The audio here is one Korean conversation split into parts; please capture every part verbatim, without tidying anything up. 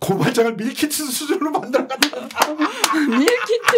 고발장을 밀키트 수준으로 만들어갔다. 밀키트.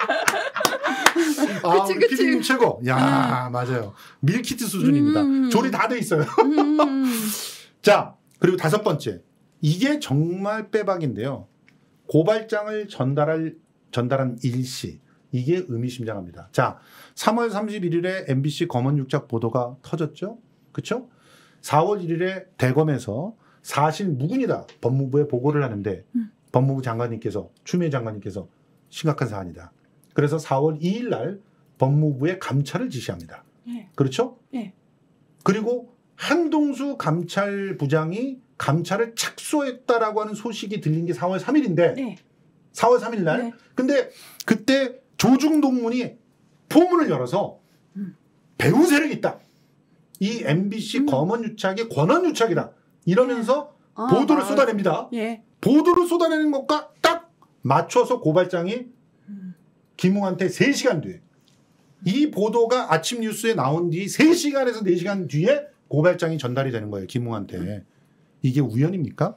아, 그치, 우리 그치. 피디님 최고. 야, 음. 맞아요. 밀키트 수준입니다. 음. 조리 다 돼 있어요. 음. 자, 그리고 다섯 번째. 이게 정말 빼박인데요. 고발장을 전달할, 전달한 일시. 이게 의미심장합니다. 자, 삼월 삼십일일에 엠비씨 검언육작 보도가 터졌죠? 그쵸? 사월 일일에 대검에서 사실 무근이다. 법무부에 보고를 하는데 음. 법무부 장관님께서, 추미애 장관님께서 심각한 사안이다. 그래서 사월 이일 날 법무부에 감찰을 지시합니다. 예. 그렇죠? 예. 그리고 한동수 감찰부장이 감찰을 착수했다라고 하는 소식이 들린 게 사월 삼일인데 네. 사월 삼일 날. 네. 근데 그때 조중동문이 포문을 열어서 음. 배후 세력이 있다. 이 엠비씨 음. 검언유착이 권한유착이다. 이러면서 아, 보도를 아, 쏟아냅니다. 예. 보도를 쏟아내는 것과 딱 맞춰서 고발장이 음. 김웅한테 세 시간 뒤에 이 보도가 아침 뉴스에 나온 뒤 세 시간에서 네 시간 뒤에 고발장이 전달이 되는 거예요. 김웅한테. 이게 우연입니까?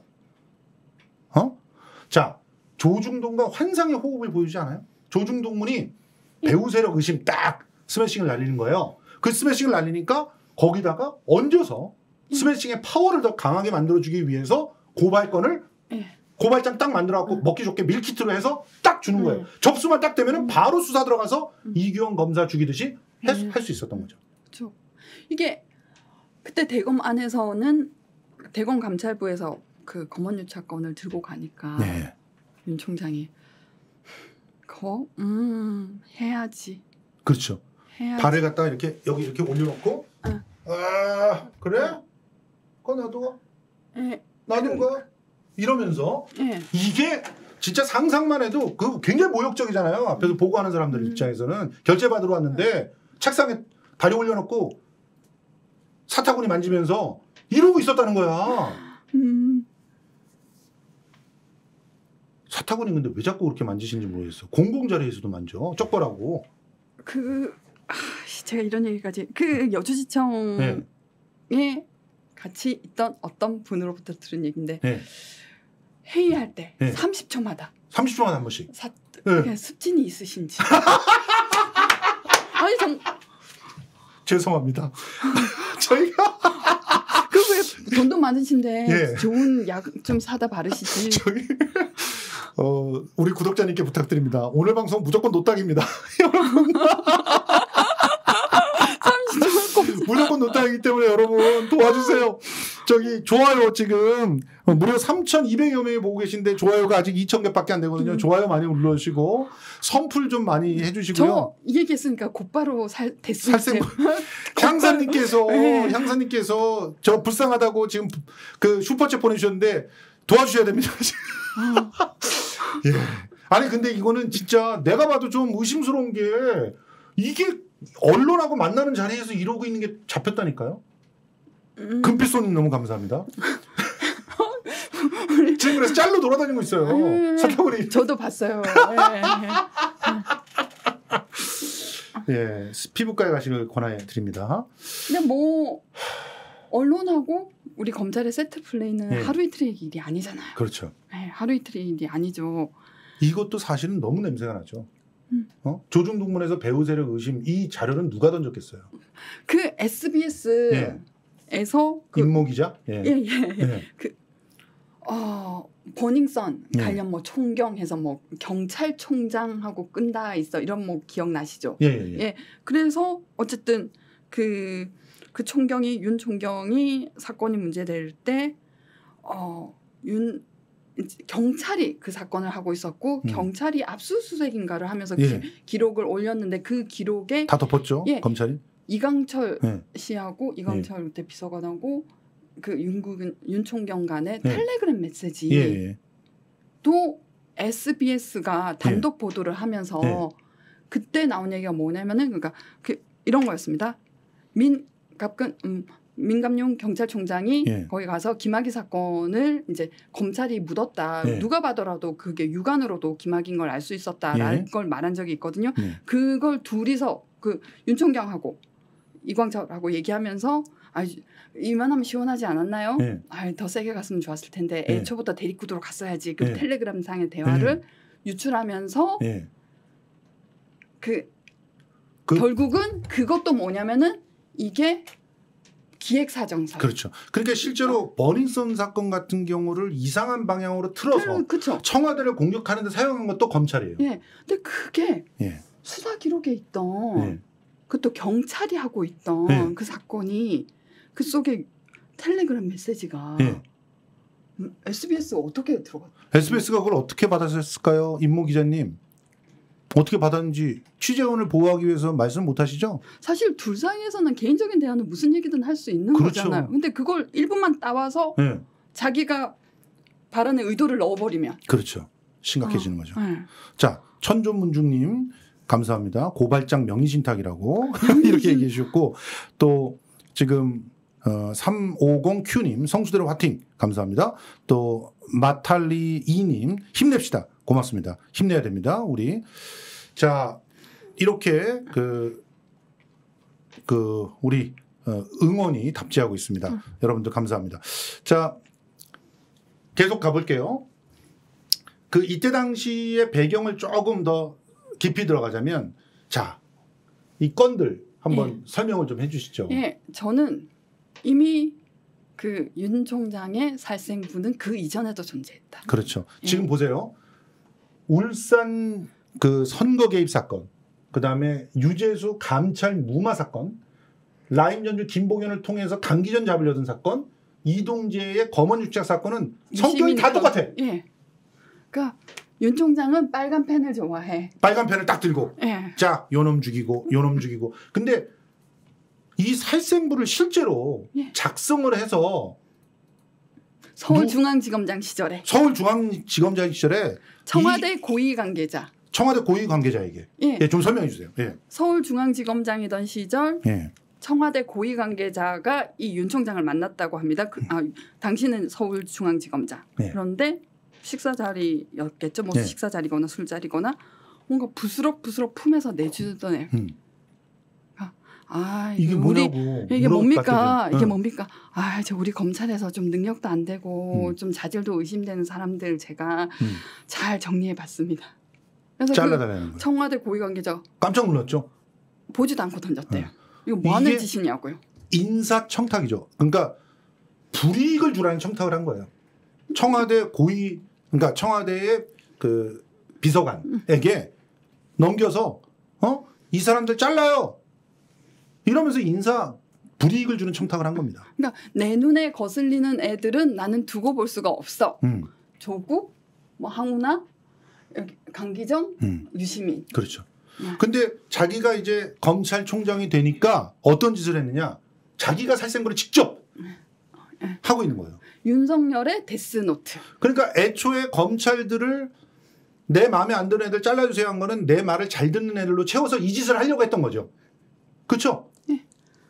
어? 자, 조중동과 환상의 호흡을 보여주지 않아요? 조중동문이 배후 세력 의심 딱 스매싱을 날리는 거예요. 그 스매싱을 날리니까 거기다가 얹어서 스매싱의 파워를 더 강하게 만들어주기 위해서 고발건을 예. 고발장 딱 만들어갖고 음. 먹기 좋게 밀키트로 해서 딱 주는 거예요. 음. 접수만 딱 되면은 음. 바로 수사 들어가서 음. 이규영 검사 죽이듯이 음. 할 수 있었던 거죠. 그렇죠. 이게 그때 대검 안에서는 대검 감찰부에서 그 검언유착건을 들고 가니까 네. 윤 총장이 거, 음, 해야지. 그렇죠. 해야지. 발을 갖다가 이렇게 여기 이렇게 올려놓고 응. 아 그래? 응. 그거 놔둬. 예. 놔둔가? 이러면서 예. 이게 진짜 상상만 해도 그 굉장히 모욕적이잖아요. 앞에서 보고하는 사람들 음. 입장에서는 결제 받으러 왔는데 책상에 다리 올려놓고 사타구니 만지면서 이러고 있었다는 거야. 음. 사타구니 근데 왜 자꾸 그렇게 만지시는지 모르겠어. 공공 자리에서도 만져. 쪽벌하고. 그 아, 제가 이런 얘기까지 그 여주지청에 네. 같이 있던 어떤 분으로부터 들은 얘기인데 네. 회의할 때 네. 삼십 초마다 삼십 초만 한 번씩. 사, 네. 그냥 습진이 있으신지. 아니 정 죄송합니다. 저희가 그 왜 돈도 많으신데 예. 좋은 약 좀 사다 바르시지. 저희 어 우리 구독자님께 부탁드립니다. 오늘 방송 무조건 노땅입니다. 여러분 무조건 노땅이기 때문에 여러분 도와주세요. 저기 좋아요 지금 무려 삼천이백여 명이 보고 계신데 좋아요가 아직 이천 개밖에 안 되거든요. 음. 좋아요 많이 눌러주시고 선풀 좀 많이 해주시고요. 저 이 얘기했으니까 곧바로 살 됐을 살생 때. 향사님께서 네. 향사님께서 저 불쌍하다고 지금 그 슈퍼챗 보내주셨는데 도와주셔야 됩니다. 어. 예. 아니 근데 이거는 진짜 내가 봐도 좀 의심스러운 게 이게 언론하고 만나는 자리에서 이러고 있는 게 잡혔다니까요. 음. 금빛손님 너무 감사합니다. 지금 그래서 짤로 돌아다니고 있어요. 음. 사타구니. 저도 봤어요. 예. 예, 피부과에 가시길 권해 드립니다. 근데 뭐 언론하고 우리 검찰의 세트 플레이는 예. 하루 이틀의 일이 아니잖아요. 그렇죠. 네, 하루 이틀의 일이 아니죠. 이것도 사실은 너무 냄새가 나죠. 음. 어? 조중동문에서 배후 세력 의심 이 자료는 누가 던졌겠어요? 그 에스비에스에서 그, 임모 기자? 예. 예, 예, 예. 예. 그 어, 버닝썬 예. 관련 뭐 총경해서 뭐 경찰총장하고 끈다 있어 이런 뭐 기억나시죠? 예, 예, 예. 예. 그래서 어쨌든 그, 그 총경이 윤 총경이 사건이 문제될 때 어, 윤 경찰이 그 사건을 하고 있었고 음. 경찰이 압수수색인가를 하면서 예. 기, 기록을 올렸는데 그 기록에 다 덮었죠? 예. 검찰이? 이강철 예. 씨하고 이강철 그때 비서관하고 그 윤국은 윤 총경 간의 예. 텔레그램 메시지 예, 예. 또 에스비에스가 단독 보도를 하면서 예. 그때 나온 얘기가 뭐냐면은 그러니까 그 이런 거였습니다. 민갑근 음, 민감용 경찰총장이 예. 거기 가서 김학의 사건을 이제 검찰이 묻었다. 예. 누가 봐더라도 그게 육안으로도 김학인 걸 알 수 있었다라는 예. 걸 말한 적이 있거든요. 예. 그걸 둘이서 그 윤 총경하고 이광철하고 얘기하면서 아, 이만하면 시원하지 않았나요? 네. 아, 더 세게 갔으면 좋았을 텐데 네. 애초부터 대립구도로 갔어야지. 그 네. 텔레그램 상의 대화를 네. 유출하면서 네. 그, 그 결국은 그것도 뭐냐면은 이게 기획사정설. 그렇죠. 그러니까 실제로 버닝썬 사건 같은 경우를 이상한 방향으로 틀어서 그렇죠. 청와대를 공격하는 데 사용한 것도 검찰이에요. 예. 근데 그게 예. 수사 기록에 있던 예. 그것도 경찰이 하고 있던 예. 그 사건이 그 속에 텔레그램 메시지가 예. 음, 에스비에스 어떻게 들어갔? 에스비에스가 그걸 어떻게 받았을까요? 임모 기자님. 어떻게 받았는지 취재원을 보호하기 위해서 말씀 못 하시죠? 사실 둘 사이에서는 개인적인 대화는 무슨 얘기든 할 수 있는 그렇죠. 거잖아요. 근데 그걸 일부만 따와서 네. 자기가 바라는 의도를 넣어버리면 그렇죠. 심각해지는 어, 거죠. 네. 자, 천존문중님 감사합니다. 고발장 명의신탁이라고 이렇게 얘기해 주셨고 또 지금 어, 삼오공 큐님 성수대로 화팅 감사합니다. 또 마탈리이님 힘냅시다. 고맙습니다. 힘내야 됩니다. 우리 자 이렇게 그, 그 우리 어, 응원이 답지하고 있습니다. 음. 여러분들 감사합니다. 자 계속 가볼게요. 그 이때 당시의 배경을 조금 더 깊이 들어가자면 자 이 건들 한번 예. 설명을 좀 해주시죠. 예, 저는 이미 그 윤 총장의 살생부는 그 이전에도 존재했다. 그렇죠. 예. 지금 보세요. 울산 그 선거 개입 사건, 그 다음에 유재수 감찰 무마 사건, 라임 전주 김봉현을 통해서 강기전 잡으려던 사건, 이동재의 검언 유착 사건은 성격이 다 똑같아. 예. 그러니까 윤 총장은 빨간 펜을 좋아해. 빨간 펜을 딱 들고. 예. 자, 요놈 죽이고, 요놈 죽이고. 근데 이 살생부를 실제로 예. 작성을 해서 서울중앙지검장 시절에 서울중앙지검장 시절에 청와대 고위 관계자 청와대 고위 관계자에게 예. 예, 좀 설명해 주세요. 예. 서울중앙지검장이던 시절 예. 청와대 고위 관계자가 이 윤 총장을 만났다고 합니다. 그, 아, 당신은 서울중앙지검장. 예. 그런데 식사 자리였겠죠. 뭐 예. 식사 자리거나 술 자리거나 뭔가 부스럭부스럭 품에서 내주던 애. 음. 아, 이게 우리 뭐냐고. 이게 뭡니까? 이게 응. 뭡니까? 아, 저 우리 검찰에서 좀 능력도 안 되고 음. 좀 자질도 의심되는 사람들 제가 음. 잘 정리해 봤습니다. 그래서 잘라달라는 그 청와대 고위 관계자 깜짝 놀랐죠. 보지도 않고 던졌대요. 응. 이거 뭐 하는 짓이냐고요. 인사청탁이죠. 그러니까 불이익을 주라는 청탁을 한 거예요. 청와대 고위 그러니까 청와대의 그 비서관에게 넘겨서 어? 이 사람들 잘라요. 이러면서 인사 불이익을 주는 청탁을 한 겁니다. 그러니까 내 눈에 거슬리는 애들은 나는 두고 볼 수가 없어. 음. 조국, 뭐 항우나, 강기정, 음. 유시민. 그렇죠. 네. 근데 자기가 이제 검찰총장이 되니까 어떤 짓을 했느냐? 자기가 살생부를 직접 네. 하고 있는 거예요. 윤석열의 데스노트. 그러니까 애초에 검찰들을 내 마음에 안 드는 애들 잘라주세요 한 거는 내 말을 잘 듣는 애들로 채워서 이 짓을 하려고 했던 거죠. 그렇죠? 네.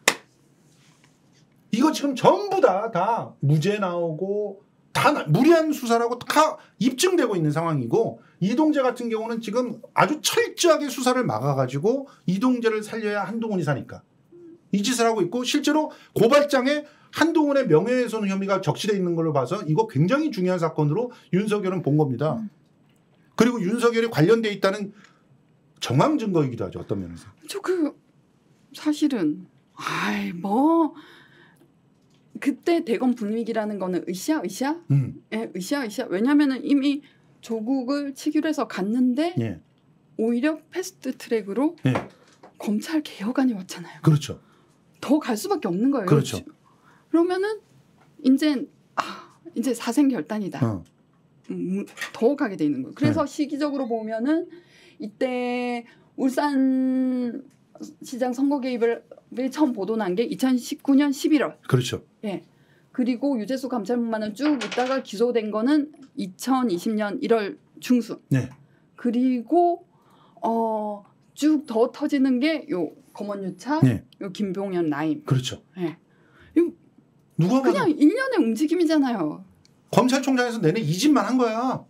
이거 지금 전부 다, 다 무죄 나오고 다 나, 무리한 수사라고 다 입증되고 있는 상황이고 이동재 같은 경우는 지금 아주 철저하게 수사를 막아가지고 이동재를 살려야 한동훈이 사니까 이 짓을 하고 있고 실제로 고발장에 한동훈의 명예훼손 혐의가 적시되어 있는 걸로 봐서 이거 굉장히 중요한 사건으로 윤석열은 본 겁니다. 음. 그리고 윤석열이 관련돼 있다는 정황 증거이기도 하죠. 어떤 면에서. 저 그 사실은 아이 뭐 그때 대검 분위기라는 거는 으쌰 으쌰 음. 예, 으쌰 으쌰 왜냐면은 이미 조국을 치기로 해서 갔는데 예. 오히려 패스트 트랙으로 예. 검찰 개혁안이 왔잖아요. 그렇죠. 더 갈 수밖에 없는 거예요. 그렇죠. 그러면은 이제 아, 이제 사생결단이다. 어. 음, 더 가게 돼 있는 거예요. 그래서 네. 시기적으로 보면은 이때 울산 시장 선거 개입을 처음 보도 난 게 이천십구 년 십일월. 그렇죠. 예. 그리고 유재수 감찰문만은 쭉 있다가 기소된 거는 이천이십 년 일월 중순. 네. 그리고 어, 쭉 더 터지는 게 요 검언유착, 네. 요 김봉현 라임. 그렇죠. 예. 이거 누가 그냥 봐도 일련의 움직임이잖아요. 검찰총장에서 내내 이 짓만 한 거야.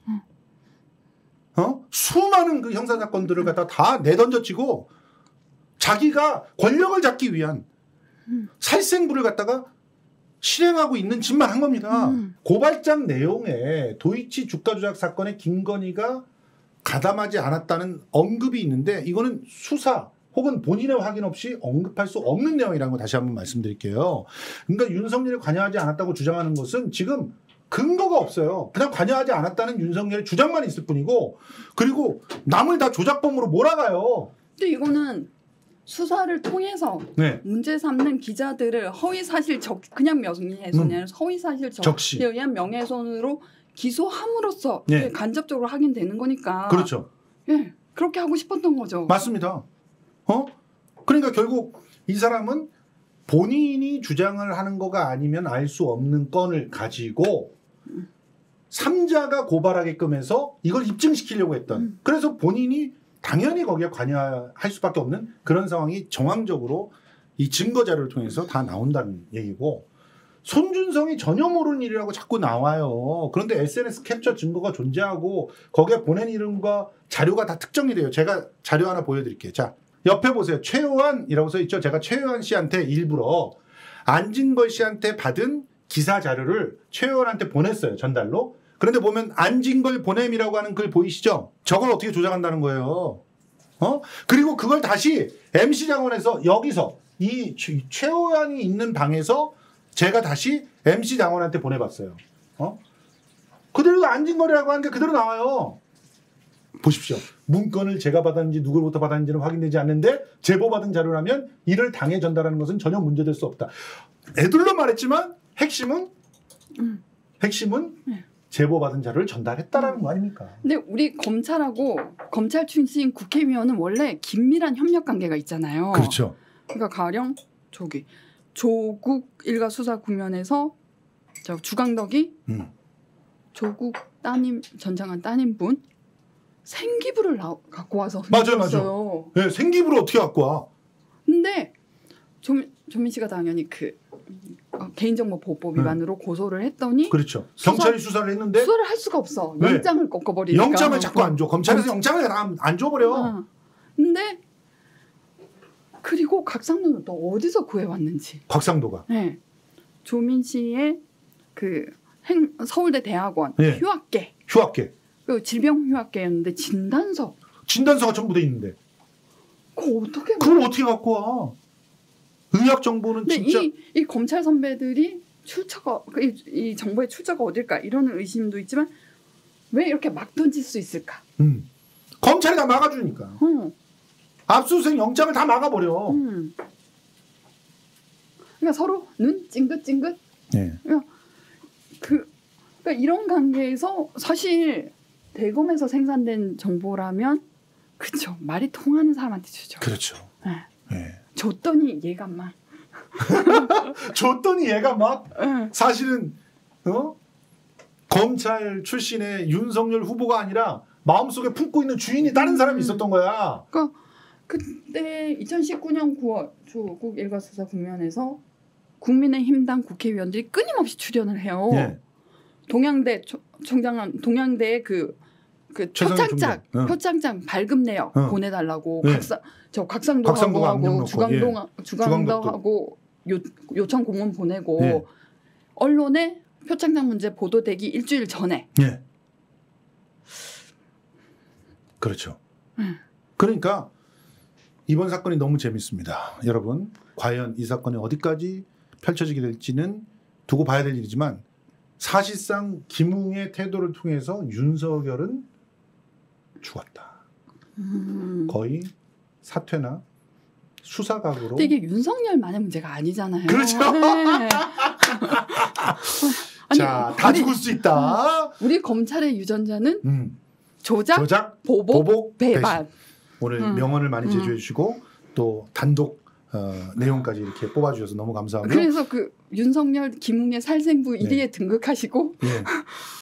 어? 수많은 그 형사 사건들을 갖다 다 내던져치고 자기가 권력을 잡기 위한 음. 살생부를 갖다가 실행하고 있는 짓만 한 겁니다. 음. 고발장 내용에 도이치 주가 조작 사건에 김건희가 가담하지 않았다는 언급이 있는데 이거는 수사 혹은 본인의 확인 없이 언급할 수 없는 내용이라는 거 다시 한번 말씀드릴게요. 그러니까 윤석열이 관여하지 않았다고 주장하는 것은 지금 근거가 없어요. 그냥 관여하지 않았다는 윤석열의 주장만 있을 뿐이고 그리고 남을 다 조작범으로 몰아가요. 근데 이거는 수사를 통해서 네. 문제 삼는 기자들을 허위사실 적 그냥 명예훼손이 아니라 허위사실 적시. 적시에 의한 명예훼손으로 기소함으로써 네. 이게 간접적으로 확인되는 거니까. 그렇죠. 예, 그렇게 하고 싶었던 거죠. 맞습니다. 어? 그러니까 결국 이 사람은 본인이 주장을 하는 거가 아니면 알 수 없는 건을 가지고 삼자가 고발하게끔 해서 이걸 입증시키려고 했던. 음. 그래서 본인이 당연히 거기에 관여할 수밖에 없는 그런 상황이 정황적으로 이 증거 자료를 통해서 다 나온다는 얘기고 손준성이 전혀 모르는 일이라고 자꾸 나와요. 그런데 에스엔에스 캡처 증거가 존재하고 거기에 보낸 이름과 자료가 다 특정이 돼요. 제가 자료 하나 보여드릴게요. 자, 옆에 보세요. 최요한이라고 써 있죠. 제가 최요한 씨한테 일부러 안진걸 씨한테 받은 기사 자료를 최요한한테 보냈어요. 전달로. 그런데 보면 안진걸 보냄이라고 하는 글 보이시죠? 저걸 어떻게 조작한다는 거예요. 어? 그리고 그걸 다시 엠씨 장원에서 여기서 이 최호연이 있는 방에서 제가 다시 엠씨 장원한테 보내봤어요. 어? 그대로 안진걸이라고 하는 게 그대로 나와요. 보십시오. 문건을 제가 받았는지 누구로부터 받았는지는 확인되지 않는데 제보받은 자료라면 이를 당해 전달하는 것은 전혀 문제될 수 없다. 애들로 말했지만 핵심은 음. 핵심은 네. 제보받은 자료를 전달했다라는 거 아닙니까? 근데 우리 검찰하고 검찰 출신 국회의원은 원래 긴밀한 협력 관계가 있잖아요. 그렇죠. 그러니까 가령 저기 조국 일가 수사 국면에서 저 주강덕이 음. 조국 따님 전장한 따님분 생기부를 나, 갖고 와서 맞아요, 흘렸어요. 네, 생기부를 어떻게 갖고 와? 근데 조민, 조민 씨가 당연히 그 어, 개인정보보호법 위반으로 네. 고소를 했더니 그렇죠. 수사, 경찰이 수사를 했는데 수사를 할 수가 없어. 네. 영장을 꺾어버리니까. 영장을 자꾸 안 줘. 검찰에서 영장을 안, 안 줘버려. 어. 근데 그리고 각상도는 또 어디서 구해왔는지. 곽상도가. 네. 조민 씨의 그 행, 서울대 대학원 네. 휴학계. 휴학계. 그 질병 휴학계였는데 진단서. 진단서가 전부 돼 있는데. 그거 어떻게? 그걸 어떻게 갖고 와? 의학 정보는 근데 진짜. 이, 이 검찰 선배들이 출처가 이, 이 정보의 출처가 어딜까 이런 의심도 있지만 왜 이렇게 막 던질 수 있을까? 음. 검찰이 다 막아주니까. 어. 압수수색 영장을 다 막아버려. 음. 그러니까 서로 눈 찡긋찡긋. 네. 그러니까 그 그러니까 이런 관계에서 사실 대검에서 생산된 정보라면 그쵸 말이 통하는 사람한테 주죠. 그렇죠. 네. 네. 줬더니 얘가 막 줬더니 얘가 막 네. 사실은 어? 검찰 출신의 윤석열 후보가 아니라 마음속에 품고 있는 주인이 다른 사람이 있었던 거야. 그러니까 그때 이천십구 년 구월 조국 일가 수사 국면에서 국민의힘당 국회의원들이 끊임없이 출연을 해요. 네. 동양대 초, 총장은 동양대의 그, 그 표창장 응. 표창장 발급 내역 응. 보내달라고 네. 각사 저 곽상도하고 주강동 예. 주강덕하고 요 요청 공문 보내고 예. 언론에 표창장 문제 보도되기 일주일 전에. 예. 그렇죠. 음. 그러니까 이번 사건이 너무 재밌습니다. 여러분 과연 이 사건이 어디까지 펼쳐지게 될지는 두고 봐야 될 일이지만 사실상 김웅의 태도를 통해서 윤석열은 죽었다. 음. 거의 사퇴나 수사각으로. 근데 이게 윤석열만의 문제가 아니잖아요. 그렇죠. 네. 아니, 자, 다 우리, 죽을 수 있다. 우리 검찰의 유전자는 음. 조작, 조작, 보복, 보복 배반. 배신. 오늘 음. 명언을 많이 음. 제조해 주시고 또 단독 어, 내용까지 이렇게 뽑아주셔서 너무 감사하고요. 그래서 그 윤석열, 김웅의 살생부 일 위에 네. 등극하시고 예.